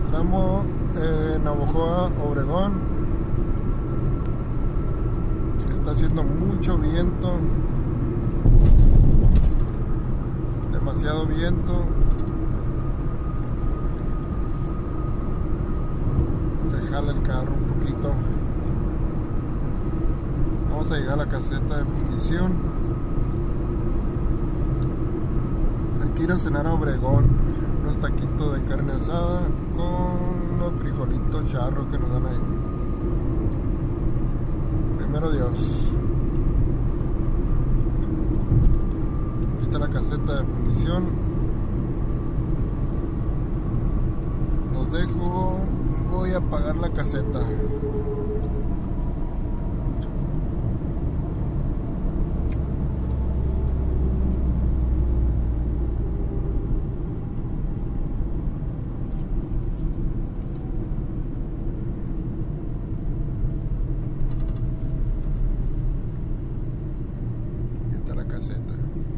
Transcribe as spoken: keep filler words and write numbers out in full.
Tramo eh, Navojoa, Obregón. Está haciendo mucho viento, demasiado viento. Se jala el carro un poquito. Vamos a llegar a la caseta de fundición. Hay que ir a cenar a Obregón. Unos taquitos de carne asada con los frijolitos charros que nos dan ahí. Primero Dios. Aquí está la caseta de fundición. Los dejo. Voy a apagar la caseta. Aquí está la caseta.